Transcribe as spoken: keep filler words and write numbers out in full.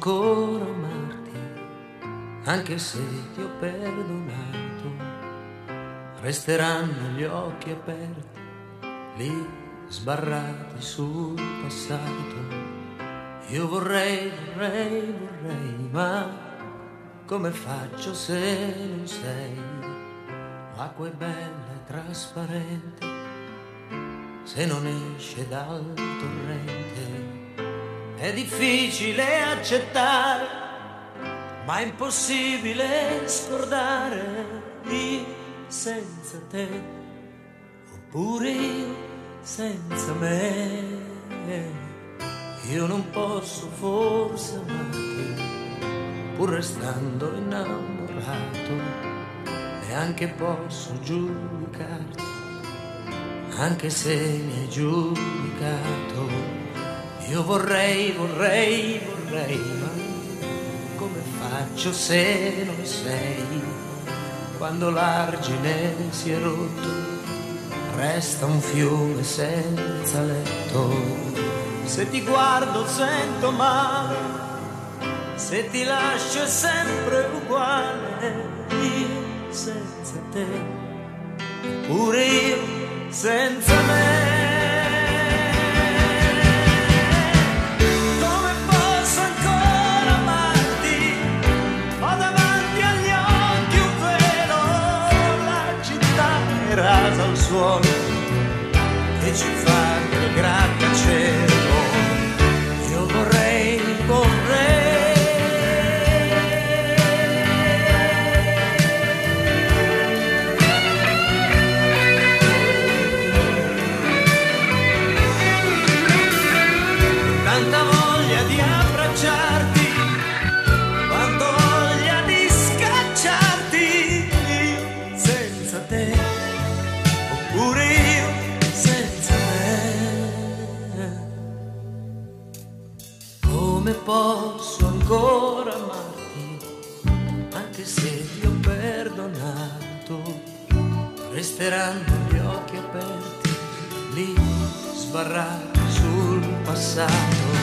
ancora amarti, anche se ti ho perdonato. Resteranno gli occhi aperti, lì sbarrati sul passato. Io vorrei, vorrei, vorrei, ma come faccio se non sei? L'acqua è bella e trasparente se non esce dal torrente. È difficile accettare, ma è impossibile scordare. Io senza te, oppure io senza me. Io non posso forse amarti, pur restando innamorato. Neanche posso giudicarti, anche se mi hai giudicato. Io vorrei, vorrei, vorrei, ma come faccio se non sei? Quando l'argine si è rotto, resta un fiume senza letto. Se ti guardo sento male, se ti lascio è sempre uguale. Io senza te, pure io senza me. Come posso ancora amarti? Ho davanti agli occhi un velo, la città è rasa al suolo che ci fa quel grattacielo. Io vorrei, vorrei tanta voglia di abbracciarti, quanto voglia di scacciarti. Io senza te, oppure io senza me. Come posso ancora amarti, anche se ti ho perdonato? Resteranno gli occhi aperti, lì sbarrati sul passato.